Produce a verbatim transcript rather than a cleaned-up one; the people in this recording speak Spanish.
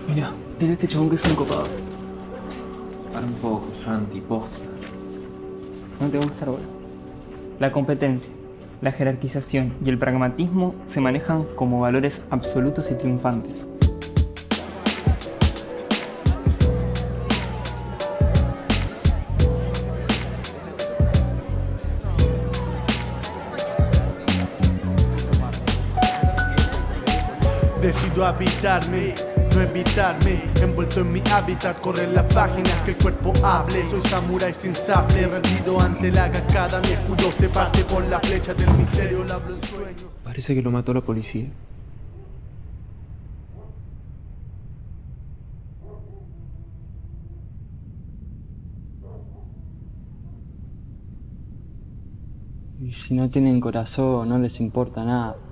Mira, tiene este chabón que es un copado. Para un poco, Santi, posta. No te va a gustar ahora. La competencia, la jerarquización y el pragmatismo se manejan como valores absolutos y triunfantes. Decido habitarme, no evitarme. Envuelto en mi hábitat, corren las páginas que el cuerpo hable. Soy samurái sin sable, rendido ante la cascada. Mi escudo se parte por la flecha del misterio. Labro en sueños. Parece que lo mató la policía. Y si no tienen corazón, no les importa nada.